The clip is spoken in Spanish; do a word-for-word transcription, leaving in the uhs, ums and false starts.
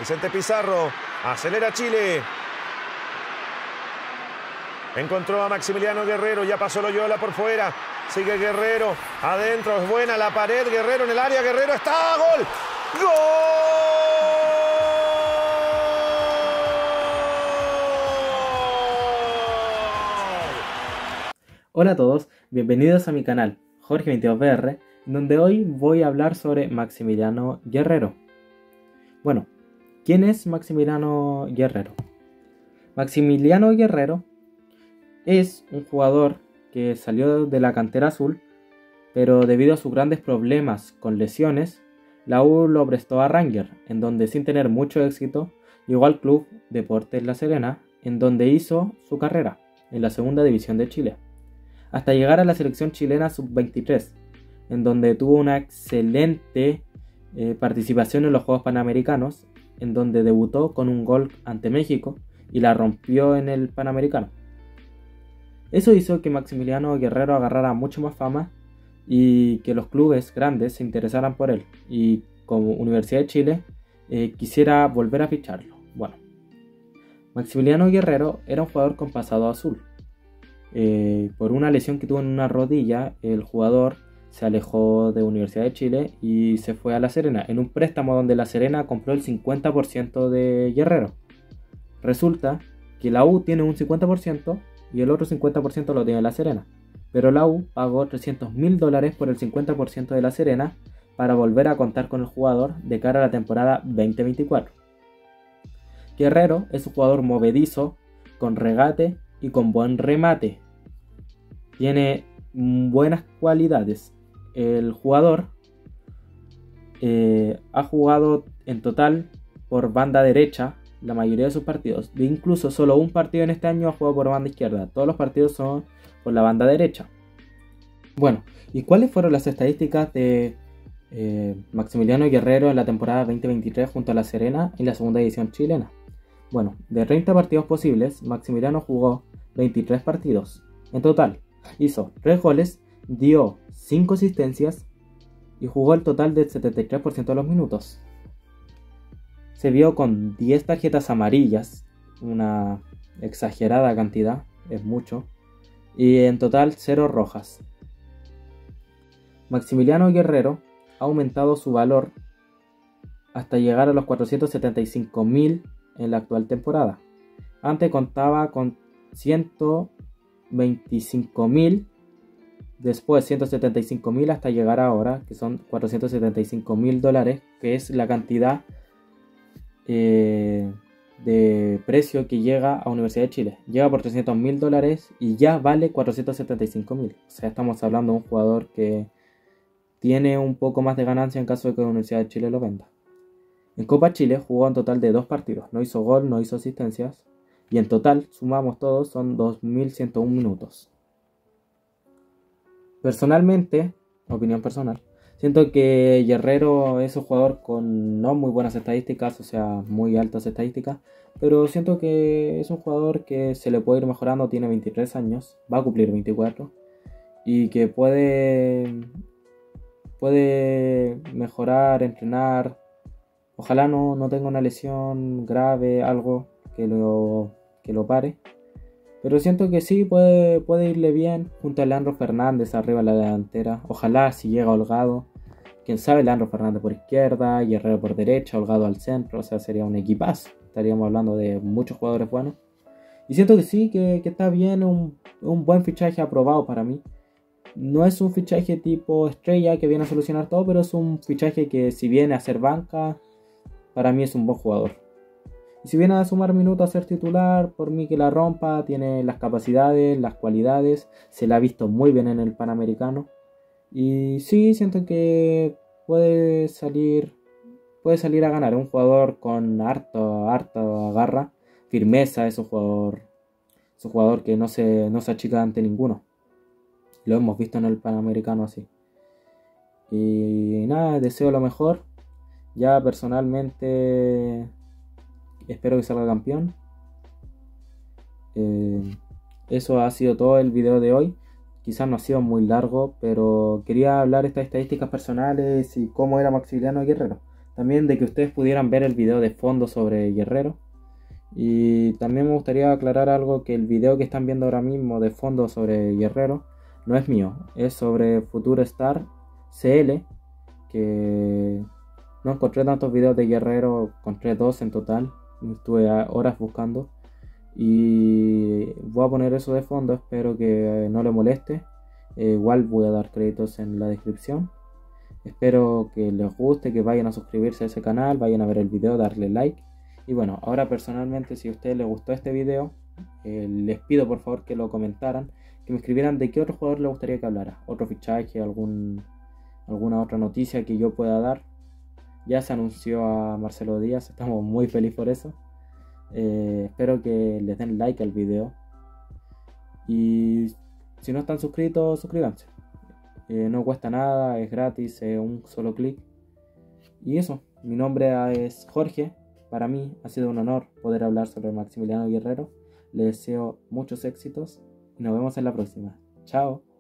Vicente Pizarro, acelera Chile. Encontró a Maximiliano Guerrero, ya pasó Loyola por fuera. Sigue Guerrero, adentro, es buena la pared, Guerrero en el área, Guerrero está, ¡gol! ¡Gol! Hola a todos, bienvenidos a mi canal Jorge veintidós B R, donde hoy voy a hablar sobre Maximiliano Guerrero. Bueno, ¿quién es Maximiliano Guerrero? Maximiliano Guerrero es un jugador que salió de la cantera azul, pero debido a sus grandes problemas con lesiones, la U lo prestó a Rangers, en donde sin tener mucho éxito, llegó al Club Deportes La Serena, en donde hizo su carrera en la segunda división de Chile, hasta llegar a la selección chilena sub veintitrés, en donde tuvo una excelente eh, participación en los Juegos Panamericanos, en donde debutó con un gol ante México y la rompió en el Panamericano. Eso hizo que Maximiliano Guerrero agarrara mucho más fama y que los clubes grandes se interesaran por él, y como Universidad de Chile eh, quisiera volver a ficharlo. Bueno, Maximiliano Guerrero era un jugador con pasado azul. Eh, por una lesión que tuvo en una rodilla, el jugador se alejó de Universidad de Chile y se fue a La Serena, en un préstamo donde La Serena compró el cincuenta por ciento de Guerrero. Resulta que la U tiene un cincuenta por ciento y el otro cincuenta por ciento lo tiene La Serena, pero la U pagó trescientos mil dólares por el cincuenta por ciento de La Serena para volver a contar con el jugador de cara a la temporada veinte veinticuatro. Guerrero es un jugador movedizo, con regate y con buen remate. Tiene buenas cualidades. El jugador eh, ha jugado en total por banda derecha la mayoría de sus partidos. De incluso solo un partido en este año ha jugado por banda izquierda. Todos los partidos son por la banda derecha. Bueno, ¿y cuáles fueron las estadísticas de eh, Maximiliano Guerrero en la temporada veinte veintitrés junto a La Serena en la segunda división chilena? Bueno, de treinta partidos posibles, Maximiliano jugó veintitrés partidos. En total, hizo tres goles, dio cinco asistencias y jugó el total del setenta y tres por ciento de los minutos. Se vio con diez tarjetas amarillas, una exagerada cantidad, es mucho, y en total cero rojas. Maximiliano Guerrero ha aumentado su valor hasta llegar a los cuatrocientos setenta y cinco mil en la actual temporada. Antes contaba con ciento veinticinco mil, después ciento setenta y cinco mil hasta llegar ahora, que son cuatrocientos setenta y cinco mil dólares, que es la cantidad eh, de precio que llega a Universidad de Chile. Llega por trescientos mil dólares y ya vale cuatrocientos setenta y cinco mil. O sea, estamos hablando de un jugador que tiene un poco más de ganancia en caso de que la Universidad de Chile lo venda. En Copa Chile jugó un total de dos partidos, no hizo gol, no hizo asistencias, y en total, sumamos todos, son dos mil ciento uno minutos. Personalmente, opinión personal, siento que Guerrero es un jugador con no muy buenas estadísticas, o sea, muy altas estadísticas, pero siento que es un jugador que se le puede ir mejorando, tiene veintitrés años, va a cumplir veinticuatro, y que puede, puede mejorar, entrenar. Ojalá no, no tenga una lesión grave, algo que lo, que lo pare. Pero siento que sí, puede, puede irle bien junto a Leandro Fernández arriba en la delantera. Ojalá si llega Holgado. Quién sabe, Leandro Fernández por izquierda, Guerrero por derecha, Holgado al centro. O sea, sería un equipazo. Estaríamos hablando de muchos jugadores buenos. Y siento que sí, que, que está bien, un, un buen fichaje aprobado para mí. No es un fichaje tipo estrella que viene a solucionar todo, pero es un fichaje que si viene a ser banca, para mí es un buen jugador. Y si viene a sumar minutos a ser titular, por mí que la rompa, tiene las capacidades, las cualidades, se la ha visto muy bien en el Panamericano. Y sí, siento que puede salir, puede salir a ganar. Es un jugador con harto, harta garra, firmeza, es un jugador, es un jugador que no se, no se achica ante ninguno. Lo hemos visto en el Panamericano así. Y nada, deseo lo mejor. Ya personalmente espero que salga campeón. Eh, eso ha sido todo el video de hoy. Quizás no ha sido muy largo, pero quería hablar estas estadísticas personales y cómo era Maximiliano Guerrero. también de que ustedes pudieran ver el video de fondo sobre Guerrero. Y también me gustaría aclarar algo, que el video que están viendo ahora mismo de fondo sobre Guerrero no es mío, es sobre Future Star C L, que no encontré tantos videos de Guerrero, encontré dos en total, estuve horas buscando y voy a poner eso de fondo, espero que no le moleste. Eh, igual voy a dar créditos en la descripción. Espero que les guste, que vayan a suscribirse a ese canal, vayan a ver el video, darle like. Y bueno, ahora personalmente, si a ustedes les gustó este video, eh, les pido por favor que lo comentaran, que me escribieran de qué otro jugador les gustaría que hablara, otro fichaje, algún, alguna otra noticia que yo pueda dar. Ya se anunció a Marcelo Díaz, estamos muy felices por eso. Eh, espero que les den like al video. Y si no están suscritos, suscríbanse. Eh, no cuesta nada, es gratis, es un solo clic. Y eso, mi nombre es Jorge. Para mí ha sido un honor poder hablar sobre Maximiliano Guerrero. Les deseo muchos éxitos y nos vemos en la próxima. Chao.